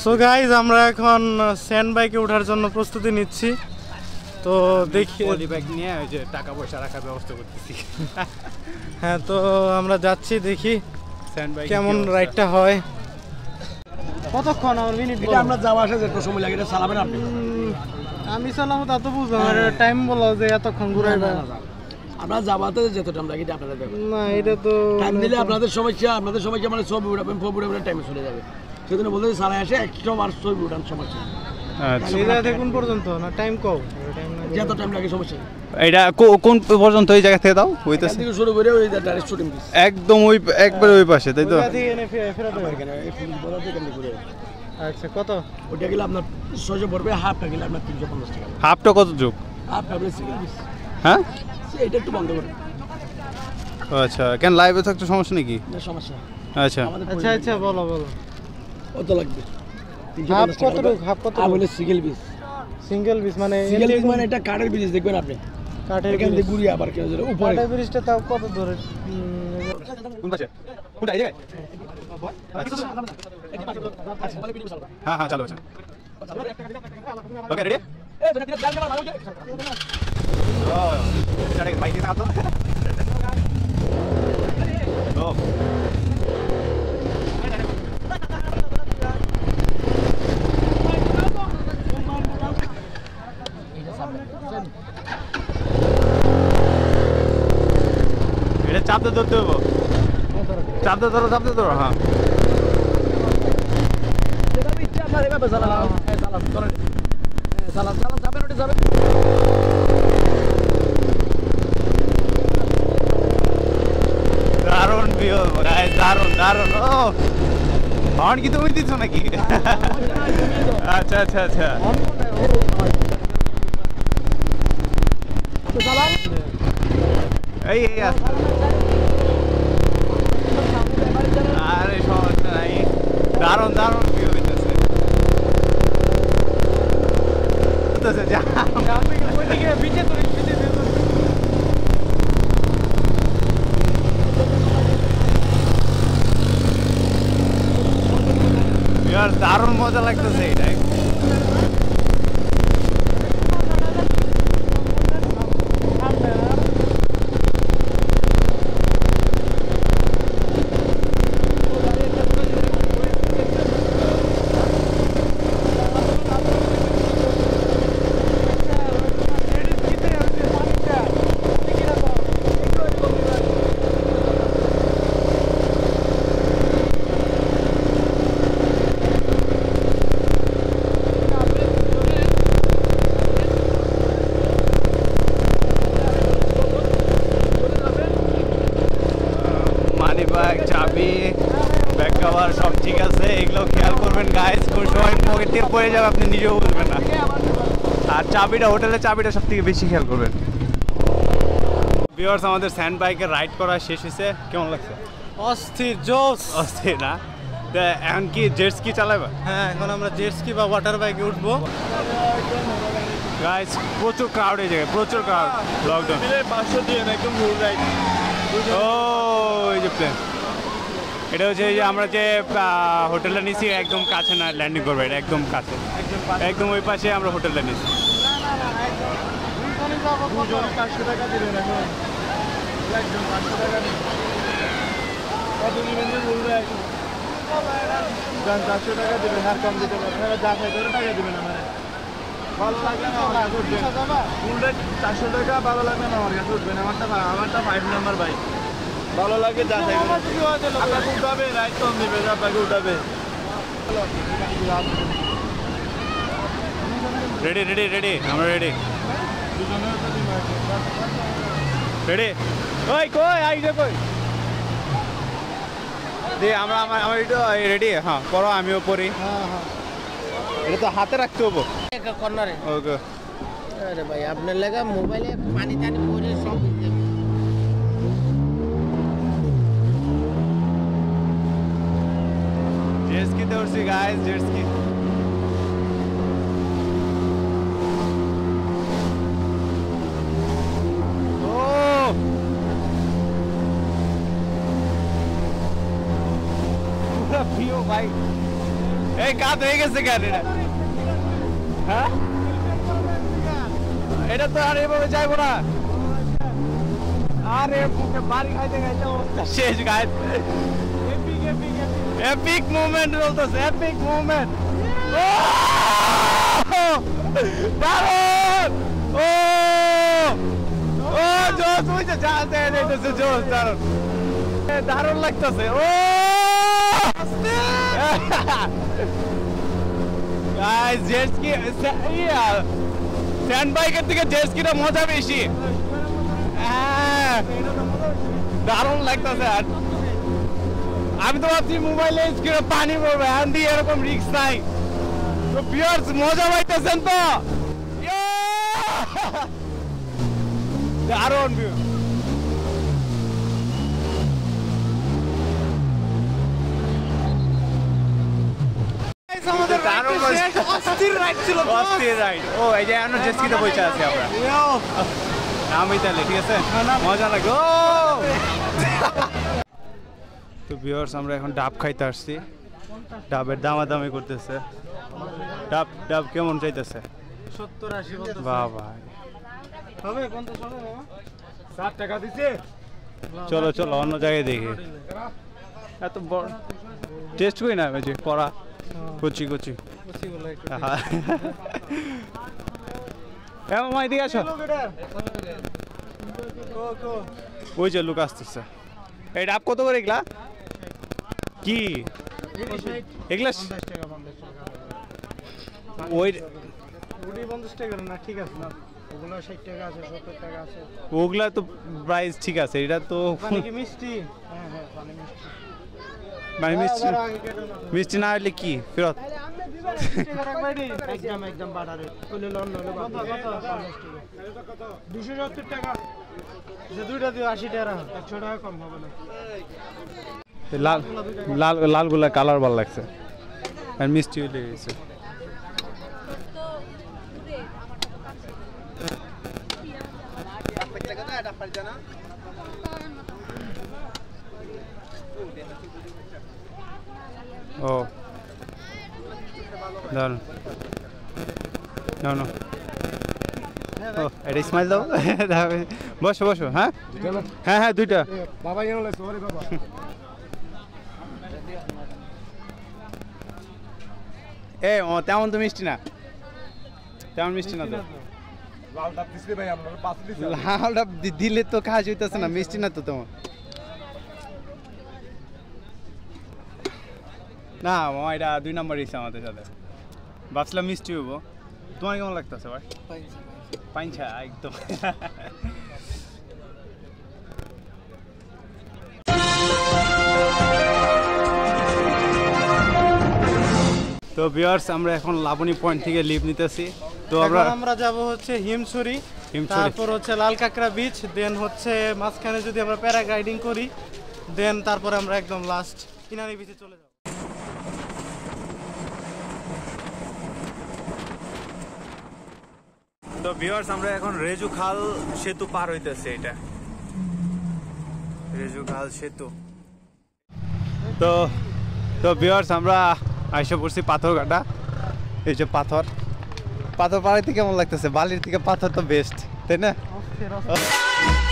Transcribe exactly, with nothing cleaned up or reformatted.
So guys আমরা এখন sand বাইকে ওঠার জন্য প্রস্তুতি নিচ্ছি। তো দেখি পলি ব্যাগ নিয়ে ওই যে টাকা পয়সা রাখার ব্যবস্থা করতেছি। হ্যাঁ, তো আমরা যাচ্ছি, দেখি স্যান্ড বাইক কেমন রাইডটা হয়। কতক্ষণ আমার মিনিট? এটা আমরা যাওয়া আসা যেত সময় লাগে, এটা চালাবেন আপনি? আমি চালাবো তা তো বুঝলাম, টাইম বলো যে এতক্ষণ ঘুরাইবে। আমরা যাওয়াতে যেত টাইম লাগে, এটা আপনাদের ব্যাপার। না, এটা তো টাইম দিলে আপনাদের সমস্যা, আপনাদের সমস্যা মানে ছবি উঠাবেন, ছবি উঠাবেন, টাইমে চলে যাবে। সেজন্য বলতে চালাই আসে একশো বার ছবি উঠান, সমস্যা। আচ্ছা, কোন পর্যন্ত না টাইম কও? যত টাইম লাগে সমস্যা। এটা কোন পর্যন্ত ওই জায়গা থেকে দাও? ওই তো থেকে শুরু করে ওই ডাইরেক্ট শুটিং পিস একদম ওই একবারে ওই পাশে, তাই তো? আচ্ছা, কত? ওটা গেলে আপনার ছয়শো পড়বে, হাফটা গেলে আপনার তিনশো পঞ্চাশ টাকা। হাফটা কত যোগ? হাফটা আপনি সিঙ্গেল পিস। হ্যাঁ, এটা একটু বন্ধ করে। আচ্ছা, কেন লাইভে থাকতে সমস্যা নাকি? না সমস্যা। আচ্ছা আচ্ছা আচ্ছা, বলো বলো কত লাগবে? হাফ কত? হাফ কত? আর বলে সিঙ্গেল পিস। সিঙ্গেল পিস মানে সিঙ্গেল পিস মানে এটা কাঠের পিস দেখবেন আপনি। কাঠের এখান থেকে ঘুরিয়ে আবার কেউ ধরে উপরে। কাঠের পিসটা তাও কত ধরে? কোন পাশে? কোনটা এই জায়গায়? হ্যাঁ হ্যাঁ, চালো আচ্ছা। ওকে, রেডি? এ তুমি কি জানতে পারো? ও এটা কি বাইকে না তো? ও এটা চাপতে ধরতে হবে, চাপতে ধরো, চাপতে ধরো। হ্যাঁ, দারুণ ভিউ, দারুণ দারুণ। ও হর্ন কি তুমি দিচ্ছ নাকি? আচ্ছা আচ্ছা আচ্ছা, এই এই আছে। আরে সমস্যা নাই, দারুণ দারুণ ভিউ হইতেছে। দারুণ মজা লাগতেছে এটাই। চাবি, ব্যাগ কভার সব ঠিক আছে, এগুলো খেয়াল করবেন গাইস। কোন সময় পকেট থেকে পড়ে যাবে আপনি নিজেও বুঝবেন না। আর চাবিটা, হোটেলের চাবিটা সব থেকে বেশি খেয়াল করবেন। ভিউয়ার্স, আমাদের স্যান্ড বাইকে রাইড করা শেষ হয়েছে। কেমন লাগছে? অস্থির, জোস। অস্থির না? এখন কি জেট স্কি চালাবে? হ্যাঁ, এখন আমরা জেট স্কি বা ওয়াটার বাইকে উঠবো। গাইস, প্রচুর ক্রাউড এই জায়গায়, প্রচুর ক্রাউড। লকডাউন পাঁচশো দিয়ে একদম ফুল রাইড। ও এই যে প্লেন, এটা হচ্ছে এই যে আমরা যে হোটেলটা নিয়েছি একদম কাছে না, ল্যান্ডিং করবো, এটা একদম কাছে, একদম ওই পাশে আমরা হোটেলটা নিয়েছি। পাঁচশো টাকা দিবেন এখন, একদম পাঁচশো টাকা দিবেন। কত দিবেন যে ফুল রাইড? চারশো টাকা দিবেন, আর কম দিতে পারবেন। যা খাই করে টাকা দিবেন আমার। ভালো লাগে না আমার কাছে উঠবেন, ফুল রাইড চারশো টাকা। ভালো লাগে না আমার কাছে উঠবেন। আমারটা আমারটা ফাইভ নাম্বার বাইক ভালো লাগে। যা চাই আপনাকে উঠাবে, রাইড কম দেবে, আপনাকে উঠাবে। রেডি রেডি রেডি, আমরা রেডি রেডি। ওই কই আইডে কই দে, আমরা আমার আমার এটা রেডি। হ্যাঁ করো, আমিও পড়ি। হ্যাঁ হ্যাঁ, এটা তো হাতে রাখতে হবো কর্নারে। ওকে। আরে ভাই, আপনার লাগা মোবাইলে পানি টানি পরে সব জেট স্কিতে উঠছি গাইস, জেট স্কি। ভিউ ভাই, এই কাজ হয়ে গেছে কেন এটা? হ্যাঁ এটা তো আর এভাবে যাইবো না। আরে বাড়ি খাইতে খাইতে অবস্থা শেষ গায়ে। এপিক মুভমেন্ট চলতেছে, এপিক মুভমেন্ট। দারুণ! ও ও জোস হইছে, জানতে যাইতেছে জোস, দারুণ দারুণ লাগতেছে। ও গাইস জেট স্কি ইয়া স্ট্যান্ড বাইকের থেকে জেট স্কিটা মজা বেশি। দারুণ লাগতেছে। আর আমি তো ভাবছি মোবাইলে স্ক্রিনে পানি পড়বে, হ্যান্ড দিয়ে এরকম রিস্ক নাই। তো ভিউয়ার্স মজা পাইতেছেন তো? দারুণ ভিউ। আমাদের অস্থির রাইড ছিল, অস্থির রাইড। ও এই যে আমরা জেট স্কিতে বসে আছি আমরা। নামই তাহলে ঠিক আছে, মজা লাগে। ও তো ভিউয়ার্স আমরা এখন ডাব খাইতে আসছি। ডাবের দামাদামি করতেছে। ডাব ডাব কেমন চাইতেছে? সত্তর আশি বাবা হবে পঞ্চাশ হবে বাবা, ষাট টাকা দিছে। চলো চলো অন্য জায়গায় দেখি। এত বড় টেস্ট করি না যে পড়া কচি কচি। হ্যাঁ মামা এদিকে আসো। ওই যে লোক আসতেছে। এই ডাব কত করে এগুলা? কি এগুলা ওই পঞ্চাশ টাকা না? ঠিক আছে না, ওগুলো ষাট টাকা আছে, সত্তর টাকা আছে। ওগুলা তো প্রাইস ঠিক আছে, এটা তো পানি কি মিষ্টি? হ্যাঁ হ্যাঁ পানি মিষ্টি। মানে মিষ্টি মিষ্টি না হলে কি ফেরত? একদম একদম বাটারে কইলে লন হলো দুশো সত্তর টাকা। দুইটা দিও আশি টাকা, একশো টাকা কম হবে না। লাল লাল লালগুলা কালার ভালো লাগছে আর মিষ্টি হয়ে গেছে। ও দারুন। না না ও এটা স্মাইল দাও। বসো বসো। হ্যাঁ হ্যাঁ হ্যাঁ দুইটা। বাবা এনে লাগছে ওরে বাবা। এ ও তেমন তো মিষ্টি না, তেমন মিষ্টি না তো। লাল ডাব দিছে ভাই, আপনারা পাঁচ দিছে। লাল ডাব দিলে তো খাওয়া যাইতেছে না, মিষ্টি না তো তেমন। না মামা এটা দুই নম্বর ইচ্ছা আমাদের সাথে। ভাবছিলাম মিষ্টি হবো। তোমার কেমন লাগতেছে ভাই? পাইনছা একদম। তো ভিউয়ার্স আমরা এখন লাবণী পয়েন্ট থেকে লিভ নিতেছি। তো আমরা আমরা যাব হচ্ছে হিমছড়ি, তারপর হচ্ছে লাল কাঁকড়া বিচ, দেন হচ্ছে মাঝখানে যদি আমরা প্যারাগ্লাইডিং করি, দেন তারপর আমরা একদম লাস্ট কিনারি বিচে চলে যাব। তো ভিউয়ার্স আমরা এখন রেজু খাল সেতু পার হইতেছে। এটা রেজু খাল সেতু। তো তো ভিউয়ার্স আমরা আইসা পড়ছি পাথর কাটা। এই যে পাথর পাথর পাড়াইতে কেমন লাগতেছে? বালির থেকে পাথর তো বেস্ট, তাই না?